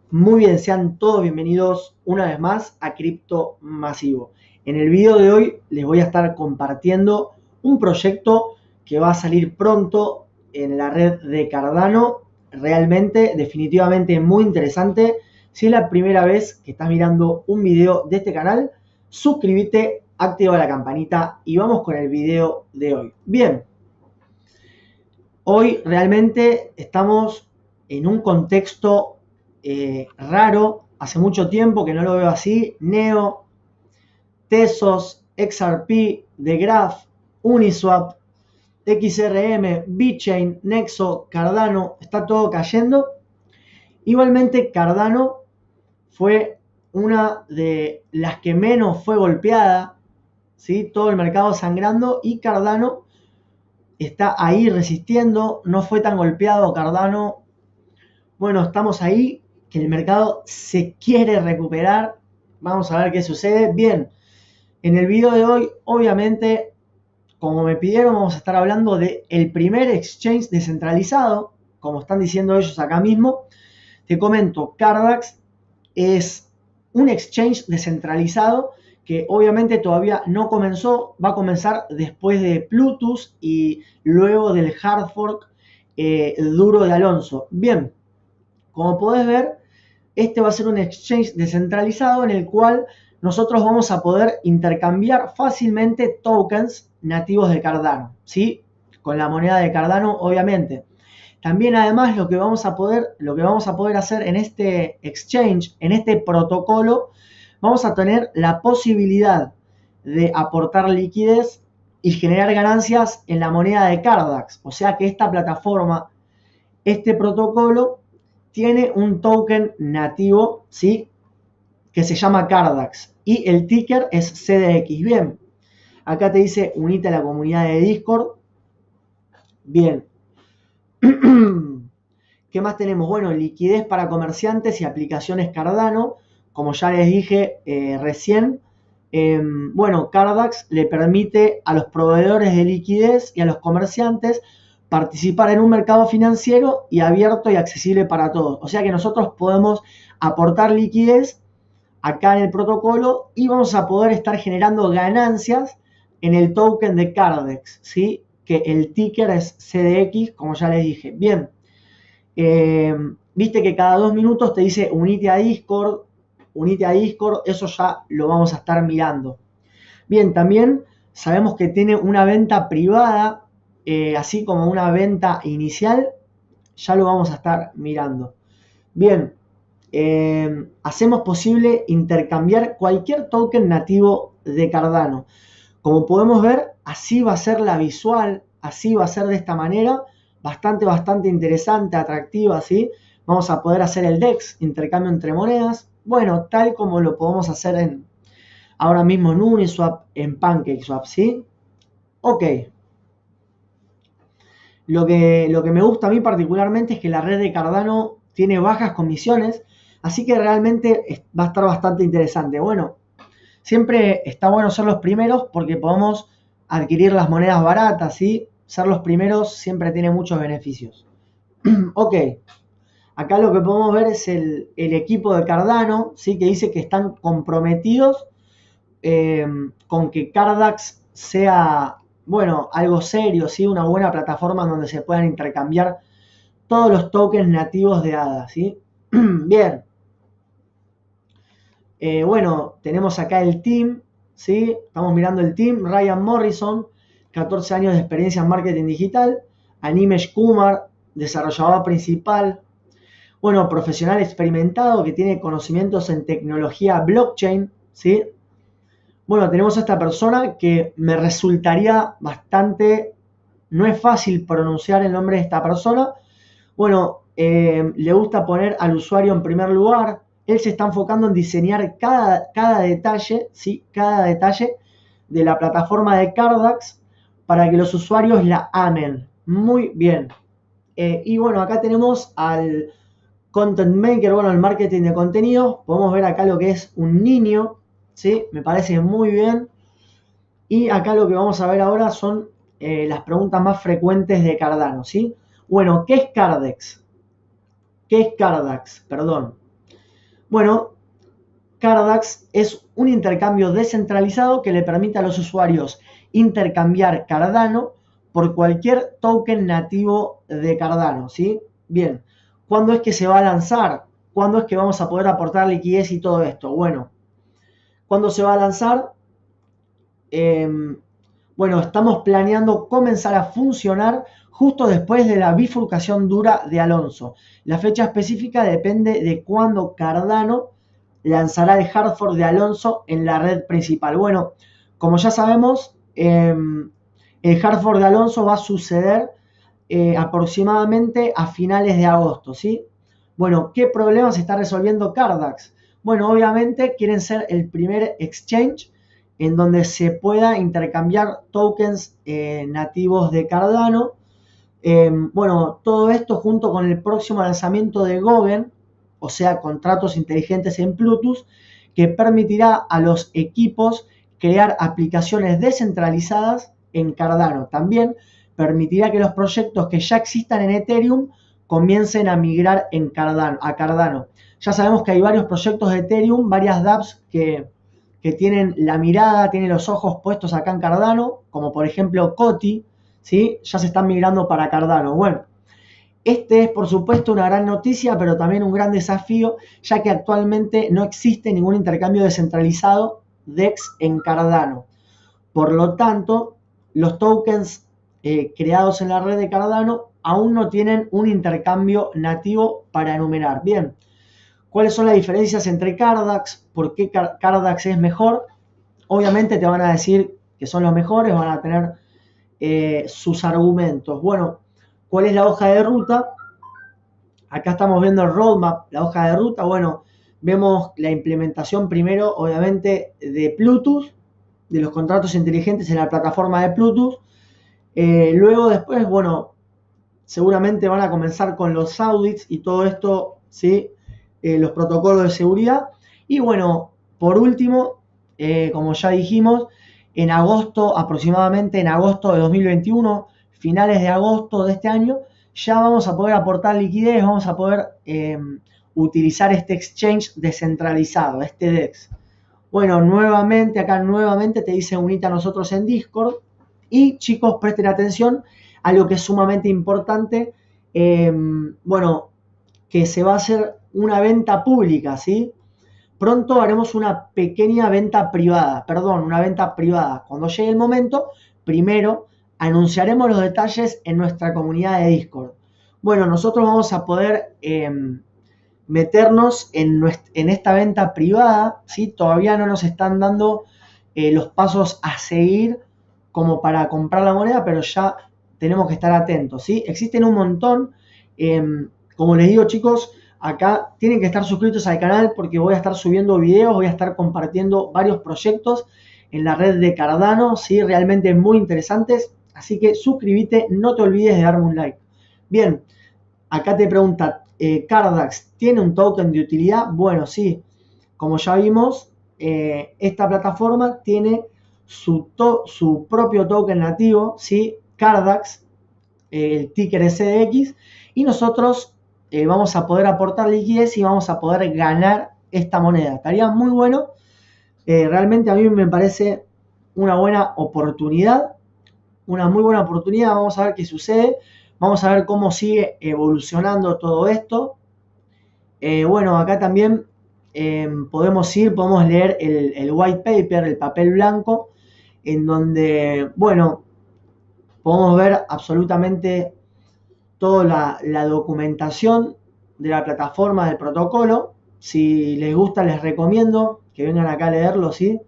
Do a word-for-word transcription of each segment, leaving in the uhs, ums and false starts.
Muy bien, sean todos bienvenidos una vez más a Cripto Masivo. En el video de hoy les voy a estar compartiendo un proyecto que va a salir pronto en la red de Cardano. Realmente, definitivamente muy interesante. Si es la primera vez que estás mirando un video de este canal, suscríbete, activa la campanita y vamos con el video de hoy. Bien, hoy realmente estamos en un contexto eh, raro, hace mucho tiempo que no lo veo así. Neo, Tesos, X R P, The Graph, Uniswap, X R M, VeChain, Nexo, Cardano, está todo cayendo. Igualmente Cardano fue una de las que menos fue golpeada, ¿sí? Todo el mercado sangrando y Cardano está ahí resistiendo, no fue tan golpeado Cardano. Bueno, estamos ahí, que el mercado se quiere recuperar. Vamos a ver qué sucede. Bien, en el video de hoy, obviamente, como me pidieron, vamos a estar hablando del primer exchange descentralizado, como están diciendo ellos acá mismo. Te comento, Cardax es un exchange descentralizado que obviamente todavía no comenzó, va a comenzar después de Plutus y luego del hard fork eh, duro de Alonso. Bien, como podés ver, este va a ser un exchange descentralizado en el cual nosotros vamos a poder intercambiar fácilmente tokens nativos de Cardano, ¿sí? Con la moneda de Cardano, obviamente. También además lo que vamos a poder, lo que vamos a poder hacer en este exchange, en este protocolo, vamos a tener la posibilidad de aportar liquidez y generar ganancias en la moneda de Cardax. O sea que esta plataforma, este protocolo, tiene un token nativo, ¿sí? Que se llama Cardax y el ticker es C D X. Bien, acá te dice unite a la comunidad de Discord. Bien. ¿Qué más tenemos? Bueno, liquidez para comerciantes y aplicaciones Cardano. Como ya les dije eh, recién, eh, bueno, Cardax le permite a los proveedores de liquidez y a los comerciantes participar en un mercado financiero y abierto y accesible para todos. O sea que nosotros podemos aportar liquidez acá en el protocolo y vamos a poder estar generando ganancias en el token de Cardex, ¿sí? Que el ticker es C D X, como ya les dije. Bien, eh, viste que cada dos minutos te dice unite a Discord, unite a Discord, eso ya lo vamos a estar mirando. Bien, también sabemos que tiene una venta privada, eh, así como una venta inicial, ya lo vamos a estar mirando. Bien, eh, hacemos posible intercambiar cualquier token nativo de Cardano. Como podemos ver, así va a ser la visual, así va a ser de esta manera, bastante, bastante interesante, atractiva, ¿sí? Vamos a poder hacer el D E X, intercambio entre monedas, bueno, tal como lo podemos hacer en, ahora mismo en Uniswap, en PancakeSwap, ¿sí? Ok. Lo que, lo que me gusta a mí particularmente es que la red de Cardano tiene bajas comisiones, así que realmente va a estar bastante interesante. Bueno, siempre está bueno ser los primeros porque podemos adquirir las monedas baratas, ¿sí? Ser los primeros siempre tiene muchos beneficios. Ok, acá lo que podemos ver es el, el equipo de Cardano, ¿sí? Que dice que están comprometidos eh, con que Cardax sea, bueno, algo serio, ¿sí? Una buena plataforma donde se puedan intercambiar todos los tokens nativos de A D A, ¿sí? Bien. Eh, bueno, tenemos acá el team, ¿sí? Estamos mirando el team. Ryan Morrison, catorce años de experiencia en marketing digital. Animesh Kumar, desarrollador principal. Bueno, profesional experimentado que tiene conocimientos en tecnología blockchain, ¿sí? Bueno, tenemos a esta persona que me resultaría bastante, no es fácil pronunciar el nombre de esta persona. Bueno, eh, le gusta poner al usuario en primer lugar. Él se está enfocando en diseñar cada, cada detalle, ¿sí? Cada detalle de la plataforma de Cardax para que los usuarios la amen. Muy bien. Eh, y bueno, acá tenemos al content maker, bueno, el marketing de contenido. Podemos ver acá lo que es un niño, ¿sí? Me parece muy bien. Y acá lo que vamos a ver ahora son eh, las preguntas más frecuentes de Cardano, ¿sí? Bueno, ¿qué es Cardex? ¿Qué es Cardax? Perdón. Bueno, Cardax es un intercambio descentralizado que le permite a los usuarios intercambiar Cardano por cualquier token nativo de Cardano, ¿sí? Bien, ¿cuándo es que se va a lanzar? ¿Cuándo es que vamos a poder aportar liquidez y todo esto? Bueno, ¿cuándo se va a lanzar? Eh, bueno, estamos planeando comenzar a funcionar justo después de la bifurcación dura de Alonso. La fecha específica depende de cuándo Cardano lanzará el hard fork de Alonso en la red principal. Bueno, como ya sabemos, eh, el hard fork de Alonso va a suceder eh, aproximadamente a finales de agosto, ¿sí? Bueno, ¿qué problemas está resolviendo Cardax? Bueno, obviamente quieren ser el primer exchange en donde se pueda intercambiar tokens eh, nativos de Cardano. Eh, bueno, todo esto junto con el próximo lanzamiento de Goguen, o sea, contratos inteligentes en Plutus, que permitirá a los equipos crear aplicaciones descentralizadas en Cardano. También permitirá que los proyectos que ya existan en Ethereum comiencen a migrar en Cardano, a Cardano. Ya sabemos que hay varios proyectos de Ethereum, varias dApps que, que tienen la mirada, tienen los ojos puestos acá en Cardano, como por ejemplo Coti, ¿sí? Ya se están migrando para Cardano. Bueno, este es por supuesto una gran noticia, pero también un gran desafío, ya que actualmente no existe ningún intercambio descentralizado D E X en Cardano. Por lo tanto, los tokens eh, creados en la red de Cardano aún no tienen un intercambio nativo para enumerar. Bien, ¿cuáles son las diferencias entre Cardax? ¿Por qué Cardax es mejor? Obviamente te van a decir que son los mejores, van a tener eh, sus argumentos. Bueno, ¿cuál es la hoja de ruta? Acá estamos viendo el roadmap, la hoja de ruta. Bueno, vemos la implementación primero, obviamente, de Plutus, de los contratos inteligentes en la plataforma de Plutus. Eh, luego, después, bueno, seguramente van a comenzar con los audits y todo esto, ¿sí? Eh, los protocolos de seguridad. Y bueno, por último, eh, como ya dijimos, en agosto, aproximadamente en agosto de dos mil veintiuno, finales de agosto de este año, ya vamos a poder aportar liquidez, vamos a poder eh, utilizar este exchange descentralizado, este D E X. Bueno, nuevamente, acá nuevamente te dice unite a nosotros en Discord. Y chicos, presten atención a lo que es sumamente importante. Eh, bueno, que se va a hacer una venta pública, ¿sí? Pronto haremos una pequeña venta privada, perdón, una venta privada. Cuando llegue el momento, primero anunciaremos los detalles en nuestra comunidad de Discord. Bueno, nosotros vamos a poder eh, meternos en, nuestra, en esta venta privada, ¿sí? Todavía no nos están dando eh, los pasos a seguir como para comprar la moneda, pero ya tenemos que estar atentos, ¿sí? Existen un montón, eh, como les digo chicos, acá tienen que estar suscritos al canal porque voy a estar subiendo videos, voy a estar compartiendo varios proyectos en la red de Cardano, ¿sí? Realmente muy interesantes, así que suscríbete, no te olvides de darme un like. Bien, acá te pregunta, eh, Cardax, ¿tiene un token de utilidad? Bueno, sí, como ya vimos, eh, esta plataforma tiene su, to su propio token nativo, ¿sí? Cardax, eh, el ticker S D X, y nosotros eh, vamos a poder aportar liquidez y vamos a poder ganar esta moneda. Estaría muy bueno, eh, realmente a mí me parece una buena oportunidad, una muy buena oportunidad. Vamos a ver qué sucede, vamos a ver cómo sigue evolucionando todo esto. Eh, bueno, acá también eh, podemos ir, podemos leer el, el white paper, el papel blanco, en donde, bueno, podemos ver absolutamente toda la, la documentación de la plataforma, del protocolo. Si les gusta, les recomiendo que vengan acá a leerlo, ¿sí?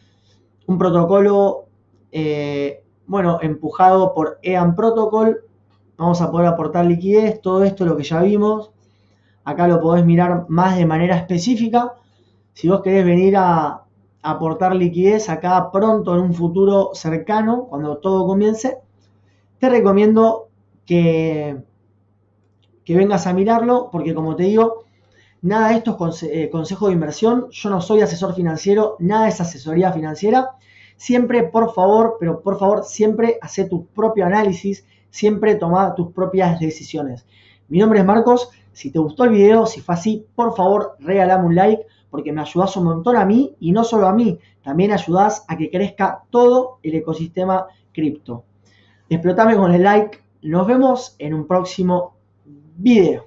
Un protocolo, eh, bueno, empujado por E A M Protocol. Vamos a poder aportar liquidez, todo esto lo que ya vimos. Acá lo podés mirar más de manera específica. Si vos querés venir a, a aportar liquidez acá pronto, en un futuro cercano, cuando todo comience, te recomiendo que, que vengas a mirarlo, porque como te digo, nada de esto es conse eh, consejo de inversión. Yo no soy asesor financiero, nada es asesoría financiera. Siempre, por favor, pero por favor, siempre hacé tu propio análisis, siempre toma tus propias decisiones. Mi nombre es Marcos. Si te gustó el video, si fue así, por favor, regálame un like porque me ayudás un montón a mí y no solo a mí, también ayudás a que crezca todo el ecosistema cripto. Explotame con el like. Nos vemos en un próximo video.